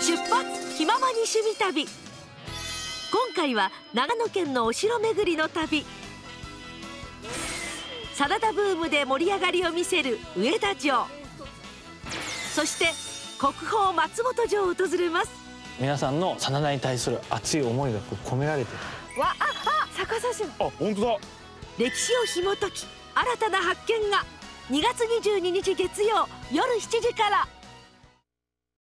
出発気ままに趣味旅。今回は長野県のお城巡りの旅。真田ブームで盛り上がりを見せる上田城、そして国宝松本城を訪れます。 皆さんの真田に対する熱い思いが込められてる。 逆さ城。 あ、本当だ。 歴史を紐解き新たな発見が2月22日月曜夜7時から。